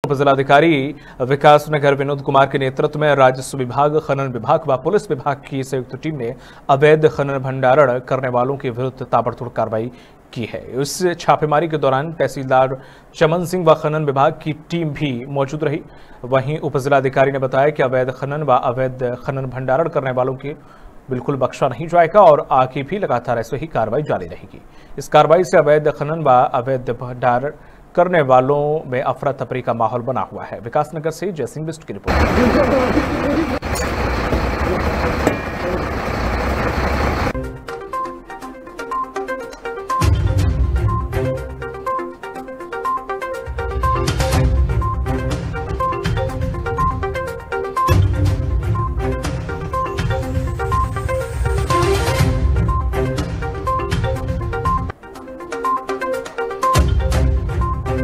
उपजिलाधिकारी विकास नगर विनोद कुमार के नेतृत्व में राजस्व विभाग, खनन विभाग व पुलिस विभाग की संयुक्त टीम ने अवैध खनन भंडारण करने वालों के विरुद्ध ताबड़तोड़ कार्रवाई की है। इस छापेमारी के दौरान तहसीलदार चमन सिंह व खनन विभाग की टीम भी मौजूद रही। वहीं उपजिलाधिकारी ने बताया कि अवैध खनन व अवैध खनन भंडारण करने वालों की बिल्कुल बख्शा नहीं जाएगा और आगे भी लगातार ऐसे ही कार्रवाई जारी रहेगी। इस कार्रवाई से अवैध खनन व अवैध भंडारण करने वालों में अफरा तफरी का माहौल बना हुआ है। विकासनगर से जयसिंह बिस्ट की रिपोर्ट।